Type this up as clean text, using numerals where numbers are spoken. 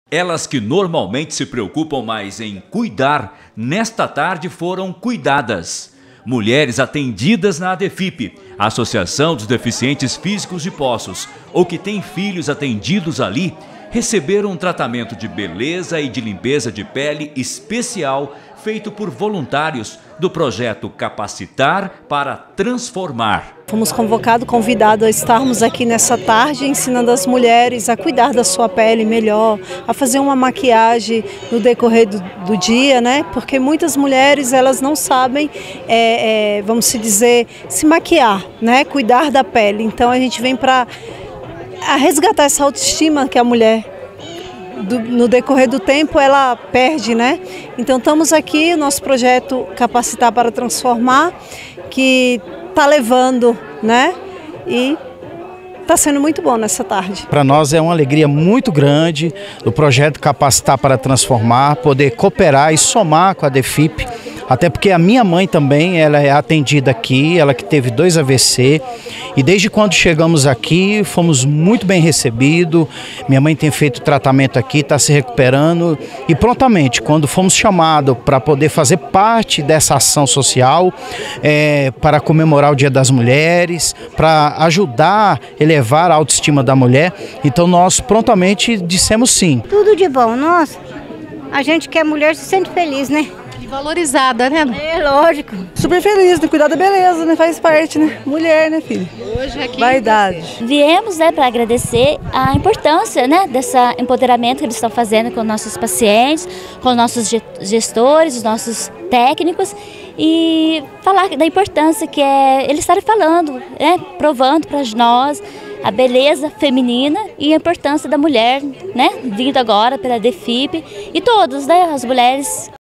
Elas que normalmente se preocupam mais em cuidar, nesta tarde foram cuidadas. Mulheres atendidas na ADEFIP, Associação dos Deficientes Físicos de Poços, ou que têm filhos atendidos ali, receberam um tratamento de beleza e de limpeza de pele especial feito por voluntários do projeto Capacitar para Transformar. Fomos convidados a estarmos aqui nessa tarde ensinando as mulheres a cuidar da sua pele melhor, a fazer uma maquiagem no decorrer do dia, né? Porque muitas mulheres elas não sabem, vamos se dizer, se maquiar, né? Cuidar da pele. Então a gente vem para resgatar essa autoestima que a mulher no decorrer do tempo ela perde, né? Então estamos aqui, o nosso projeto Capacitar para Transformar, que está levando, né? E está sendo muito bom nessa tarde. Para nós é uma alegria muito grande do projeto Capacitar para Transformar, poder cooperar e somar com a ADEFIP. Até porque a minha mãe também, ela é atendida aqui, ela que teve 2 AVC. E desde quando chegamos aqui, fomos muito bem recebidos. Minha mãe tem feito tratamento aqui, está se recuperando. E prontamente, quando fomos chamados para poder fazer parte dessa ação social, para comemorar o Dia das Mulheres, para ajudar a elevar a autoestima da mulher, então nós prontamente dissemos sim. Tudo de bom, nossa. A gente que é mulher se sente feliz, né? Valorizada, né? É, lógico. Super feliz, né? Cuidar da beleza, né? Faz parte, né? Mulher, né, filha? Hoje aqui... Vaidade. Viemos, né, para agradecer a importância, né, desse empoderamento que eles estão fazendo com nossos pacientes, com nossos gestores, os nossos técnicos, e falar da importância que é eles estarem falando, né, provando para nós a beleza feminina e a importância da mulher, né, vindo agora pela ADEFIP, e todos, né, as mulheres